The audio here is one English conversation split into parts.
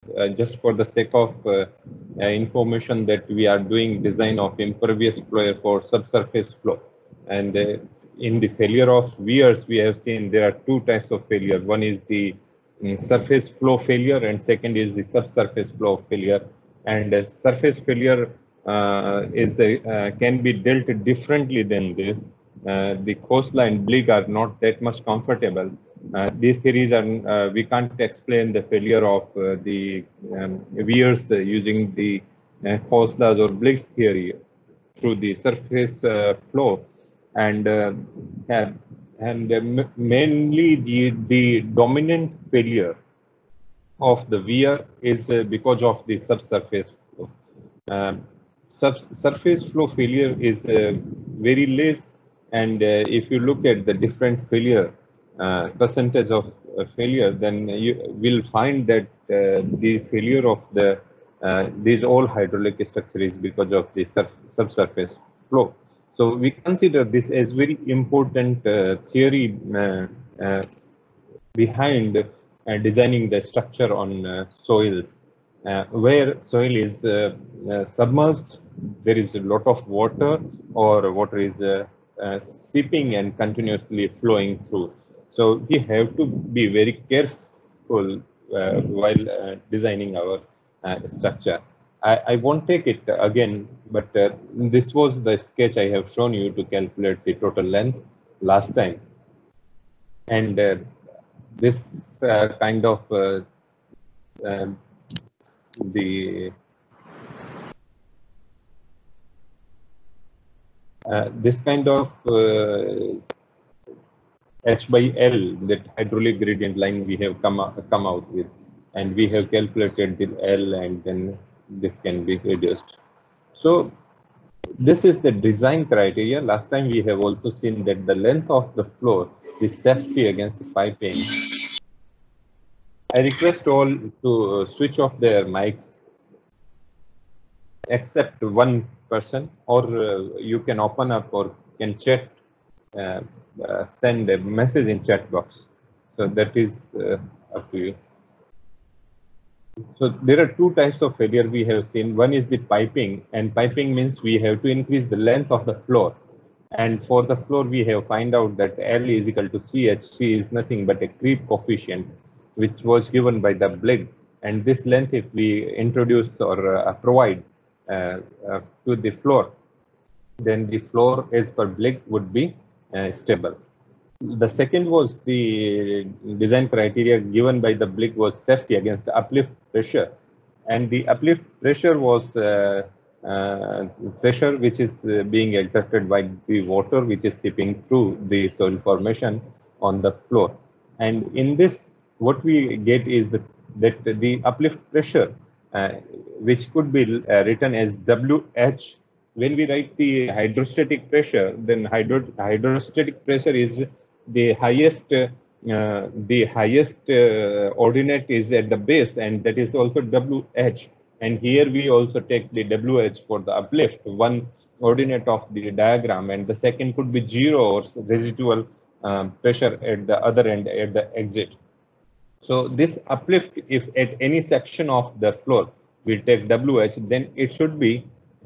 just for the sake of information, that we are doing design of impervious flow for subsurface flow. And in the failure of weirs, we have seen there are two types of failure. One is the surface flow failure, and second is the subsurface flow failure. And surface failure can be dealt differently than this. The Khosla and Blig are not that much comfortable. These theories are, we can't explain the failure of the weirs using the Khosla's or Blig's theory through the surface flow. And mainly the dominant failure of the weir is because of the subsurface flow. Surface flow failure is very less, and if you look at the different failure percentage of failure, then you will find that the failure of the these all hydraulic structure is because of the subsurface flow. So we consider this as very important theory behind designing the structure on soils. Where soil is submerged, there is a lot of water, or water is seeping and continuously flowing through. So we have to be very careful while designing our structure. I won't take it again, but this was the sketch I have shown you to calculate the total length last time. And this kind of this kind of H by L, that hydraulic gradient line we have come out with, and we have calculated the L, and then this can be reduced. So this is the design criteria. Last time we have also seen that the length of the floor is safety against piping. I request all to switch off their mics except one person, or you can open up or can chat, send a message in chat box. So that is up to you. So there are two types of failure we have seen. One is the piping, and piping means we have to increase the length of the floor. And for the floor, we have find out that L is equal to CH. C is nothing but a creep coefficient, which was given by the Blig. And this length, if we introduce or provide to the floor, then the floor as per Blig would be stable. The second was the design criteria given by the Blig was safety against uplift pressure, and the uplift pressure was pressure which is being exerted by the water which is seeping through the soil formation on the floor. And in this, what we get is that the uplift pressure, which could be written as WH. When we write the hydrostatic pressure, then hydrostatic pressure is the highest ordinate is at the base, and that is also WH. And here we also take the WH for the uplift, one ordinate of the diagram, and the second could be 0 or residual pressure at the other end at the exit. So this uplift, if at any section of the floor we take WH, then it should be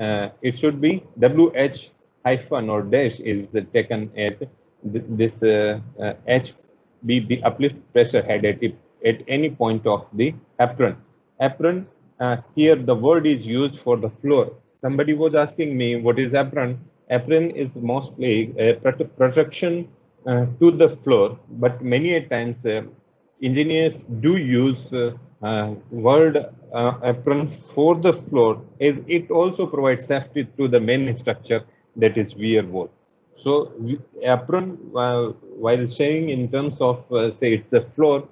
WH hyphen or dash is taken as this H be the uplift pressure head at any point of the apron. Apron, here the word is used for the floor. Somebody was asking me what is apron. Apron is mostly a protection to the floor, but many a times engineers do use word apron for the floor, as it also provides safety to the main structure, that is weir wall. So apron, while saying in terms of say it's a floor,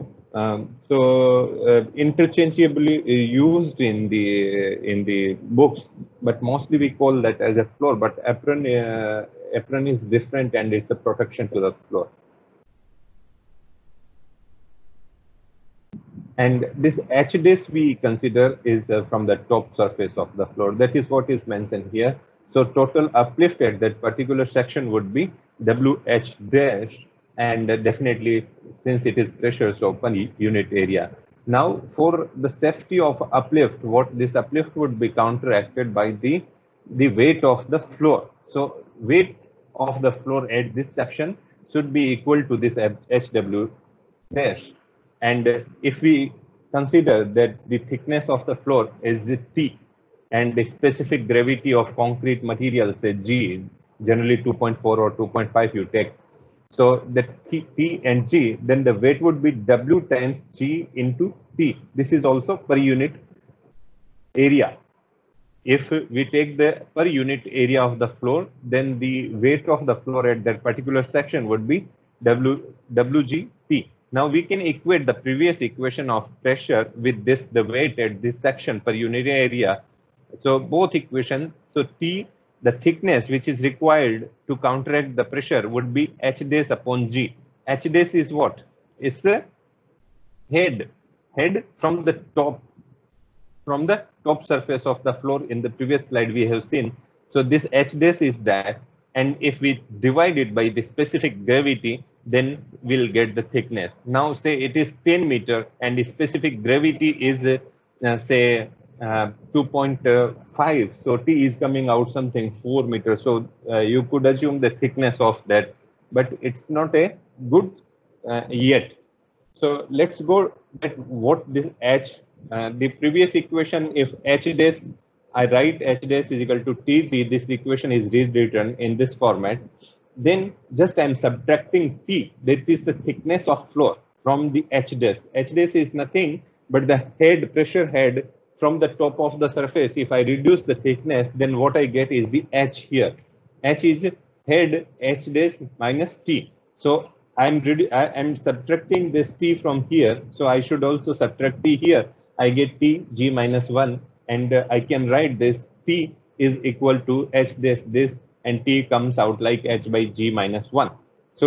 interchangeably used in the books, but mostly we call that as a floor. But apron is different, and it's a protection to the floor. And this HDS we consider is from the top surface of the floor. That is what is mentioned here. So total uplift at that particular section would be WH dash, and definitely since it is pressure, so open unit area. Now, for the safety of uplift, what this uplift would be counteracted by the weight of the floor. So weight of the floor at this section should be equal to this HW dash. And if we consider that the thickness of the floor is T and the specific gravity of concrete material, say G, generally 2.4 or 2.5 you take. So the P and G, then the weight would be W times G into T. This is also per unit area. If we take the per unit area of the floor, then the weight of the floor at that particular section would be WGT. Now we can equate the previous equation of pressure with this, the weight at this section per unit area. So both equations, so T, the thickness which is required to counteract the pressure would be H dash upon G. H dash is what? It's the head from the top surface of the floor. In the previous slide we have seen. So this H dash is that, and if we divide it by the specific gravity, then we'll get the thickness. Now say it is 10 meter and the specific gravity is say 2.5. So T is coming out something 4 meters. So you could assume the thickness of that, but it's not a good yet. So let's go at what this H, the previous equation, if H dash, I write H dash is equal to TZ, this equation is rewritten in this format. Then just I'm subtracting T, that is the thickness of floor, from the H dash. H dash is nothing but the head, pressure head from the top of the surface. If I reduce the thickness, then what I get is the H here. H is head H dash minus T. So I'm subtracting this T from here. So I should also subtract T here. I get T G minus 1, and I can write this T is equal to H dash this, and T comes out like H by G minus 1. So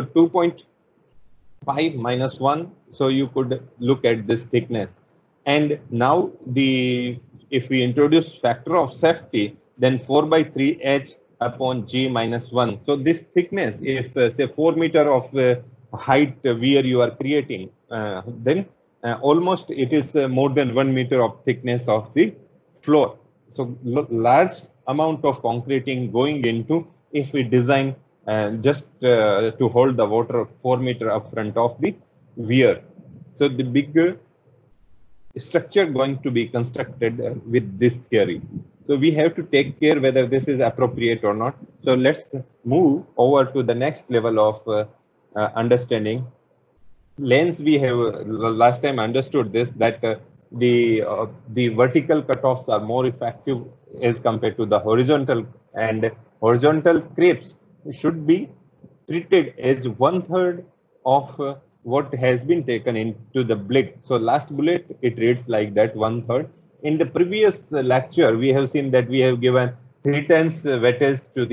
2.5 minus 1. So you could look at this thickness. And now if we introduce factor of safety, then 4 by 3 H upon G minus 1. So this thickness, if say 4 meter of height where you are creating, then almost it is more than 1 meter of thickness of the floor. So large amount of concreting going into, if we design just to hold the water 4 meter up front of the weir. So the big structure going to be constructed with this theory. So we have to take care whether this is appropriate or not. So let's move over to the next level of understanding. Lanes, we have last time understood this, that the vertical cutoffs are more effective as compared to the horizontal, and horizontal creeps should be treated as 1/3 of what has been taken into the blick. So last bullet, it reads like that, 1/3. In the previous lecture, we have seen that we have given 3 times weightage to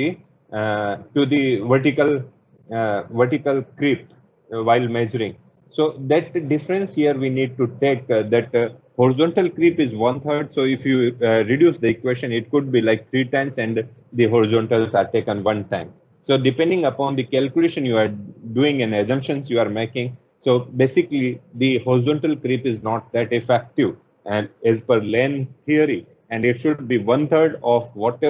the vertical creep while measuring. So that difference here we need to take, that horizontal creep is 1/3. So if you reduce the equation, it could be like 3 times, and the horizontals are taken 1 time. So depending upon the calculation you are doing and assumptions you are making, so basically the horizontal creep is not that effective, and as per Lane's theory, and it should be 1/3 of whatever